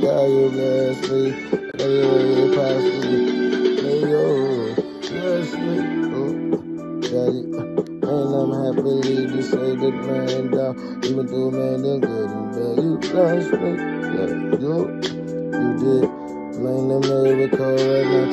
God, you bless me. Hey, possibly. Hey, yo, bless me. Oh, daddy. And I'm happily to say that, man, down. Even though, man, they're good and bad. You bless me. Yeah, you did. Man, the miracle right now,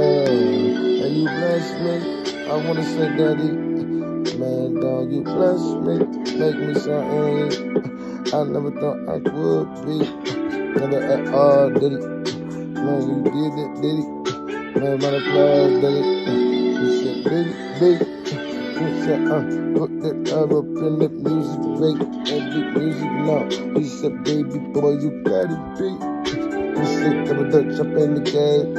and you bless me. I wanna say, daddy, man, dog, you bless me. Make me something I never thought I would be. Never at all did it. Man, you did it. Man, my applause did it. You said, baby. You said, put that love up in the music, break every music now. He said, baby boy, you got it beat. He said, double dutch up in the game,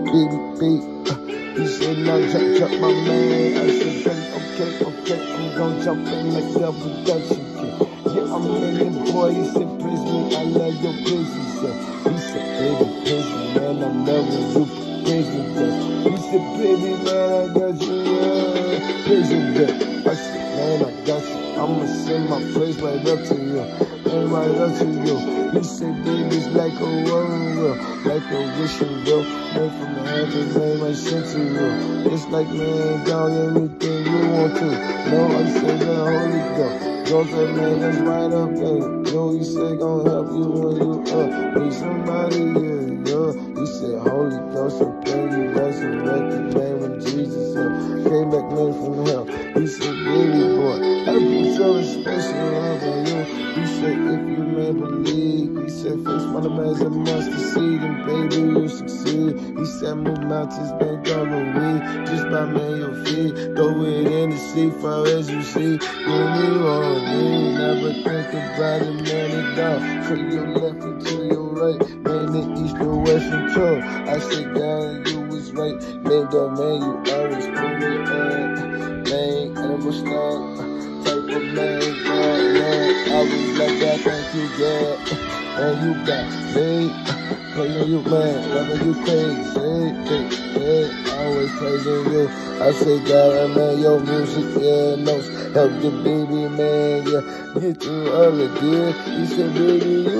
baby. He said, now jump, my man. I said, okay, I'm gonna jump in like double dutch again. Yeah, I'm in the boy. He said, praise me, I love your praise. He said, baby, praise me, man, I'm loving you, praise me, girl. He said, baby, man, I got you, yeah, praise me, girl. I said, man, I got you. I'ma send my praise right up to you, and right up to you. He said, baby, it's like a world, like a wishing well, man, from the heavens, man, I sent to you. It's like, man, down anything you want to. No, I said, the Holy Ghost. Go said, man, that's right up there. Yo, he said, gonna help you when you need somebody, yeah, yo. He said, Holy Ghost, I pray you resurrected, man, when Jesus came back, man, from hell. He said, baby boy, I put something special over you. He said, if you may believe, he said, face one of as a mustard seed, and baby, you succeed. He said, move mountains, man, cover weed, just by man your feet. Throw it in the sea, far as you see. When you on me, never think about it, man, it down. To your left and to your right, man, the east and west and control. I said, God, you was right, man, though, man, you always pull me up, man, and it was not type of man, God, man. I was like that, thank you, God. And you got me, praising you, man, loving you crazy, hey, always praising you. I say, God, man, your music, yeah, notes, help the baby, man, yeah, get through all the good. He said, baby,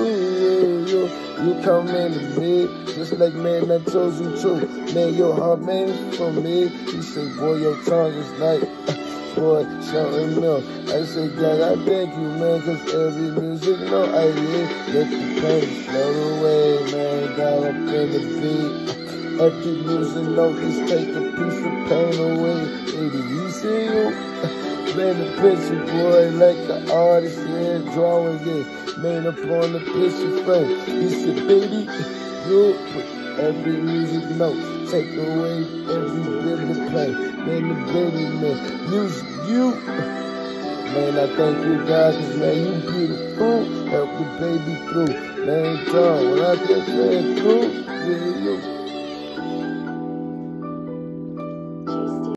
you come into me, just like, man, I told you to. Man, your heart, man, for me. He said, boy, your tongue is like, boy, something else. I say, God, I thank you, man, cause every music, no, I live. Let the pain float away, man, down up in the beat. Every music note just take a piece of pain away. Baby, you see you, man, the picture, boy, like the artist, yeah, drawing, yeah, man, upon the picture frame. He said, baby, you put every music note, take away every bit of pain. Man, the baby, man, music, you. Man, I thank you, God, cause, man, you beautiful. Help the baby through. Man, John, when I get man through, yeah, you.